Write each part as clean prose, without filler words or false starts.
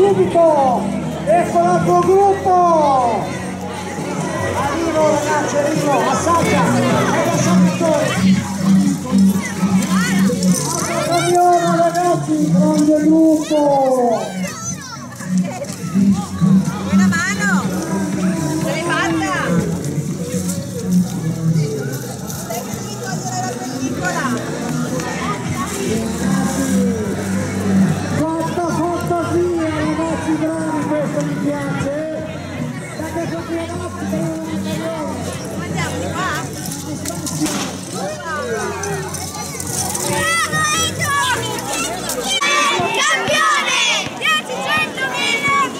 subito! Ecco l'altro gruppo! Arrivo ragazzi, arrivo! Assaggia! Campione ragazzi! Grande gruppo! Una mano! Ce l'hai fatta! Devi togliere la pellicola! Quanta fantasia ragazzi, bravi, questo mi piace! State campionati per Andiamo di qua? Campione! 10.000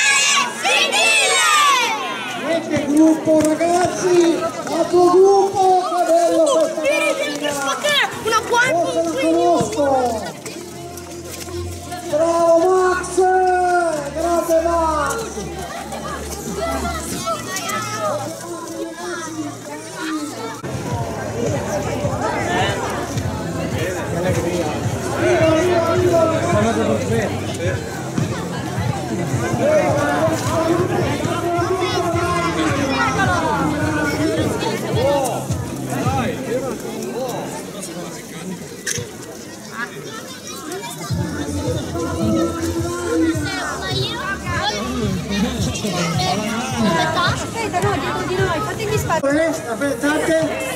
che gruppo ragazzi! Altro gruppo! Che bello questa una forse la conosco! Bravo Max! Grande Max! Aspetta, no, dietro di noi, fate gli spazi. Aspettate!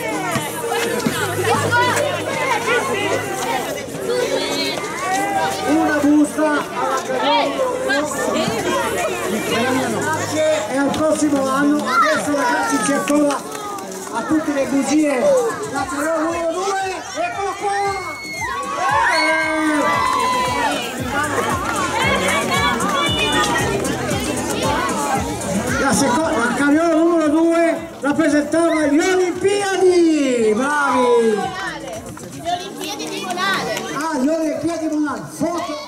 Una busta alla e al prossimo anno. Adesso ragazzi c'è ancora a tutte le bugie la Carolo numero 2, eccolo qua! La Cariola numero 2 rappresentava le Olimpiadi! Bravi! Le Olimpiadi di Monale. Ah, le Olimpiadi di Monale! Foto!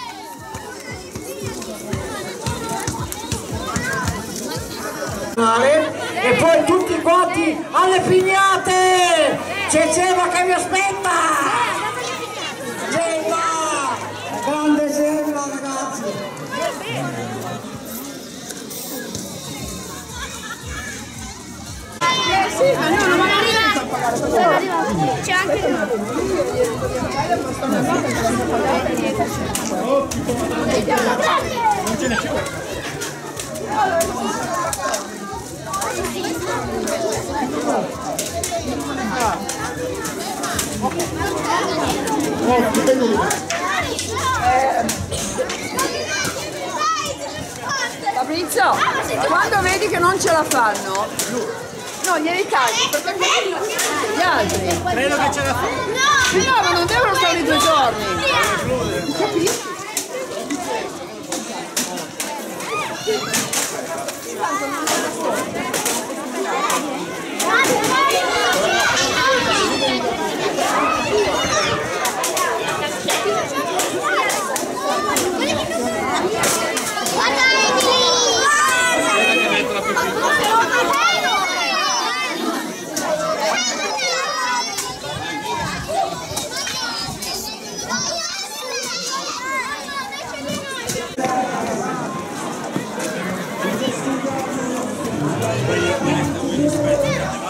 E poi tutti quanti alle pignate! C'è Gemma che mi aspetta! Gemma! Grande Gemma ragazzi! Sì, ma no, non arriva. C'è anche non ce n'è più. Fabrizio, quando vedi che non ce la fanno, no, glieli tagli perché gli altri. Credo che ce la fa. No, ma non devono stare lì 2 giorni. Capisci? Rispetto.